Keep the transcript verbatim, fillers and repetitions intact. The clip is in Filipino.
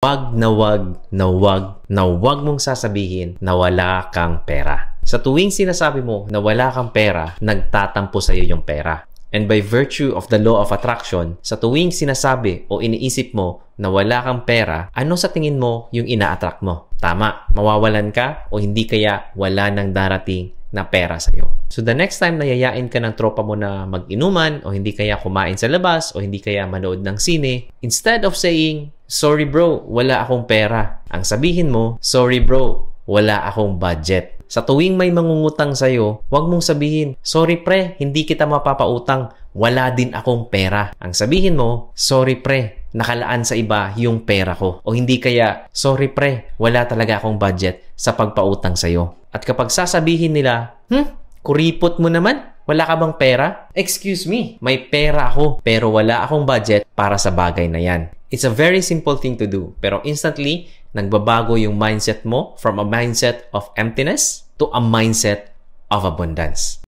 wag na wag na wag na wag mong sasabihin na wala kang pera. Sa tuwing sinasabi mo na wala kang pera, nagtatampo sa'yo yung pera. And by virtue of the law of attraction, sa tuwing sinasabi o iniisip mo na wala kang pera, ano sa tingin mo yung ina-attract mo? Tama, mawawalan ka o hindi kaya wala nang darating na pera sa'yo. So the next time na yayain ka ng tropa mo na mag-inuman o hindi kaya kumain sa labas o hindi kaya manood ng sine, instead of saying, sorry bro, wala akong pera, ang sabihin mo, sorry bro, wala akong budget. Sa tuwing may mangungutang sa'yo, huwag mong sabihin, sorry pre, hindi kita mapapautang, wala din akong pera. Ang sabihin mo, sorry pre, nakalaan sa iba yung pera ko. O hindi kaya, sorry pre, wala talaga akong budget sa pagpautang sa'yo. At kapag sasabihin nila, hmm, kuripot mo naman, wala ka bang pera? Excuse me, may pera ako pero wala akong budget para sa bagay na yan. It's a very simple thing to do, pero instantly, nagbabago yung mindset mo from a mindset of emptiness to a mindset of abundance.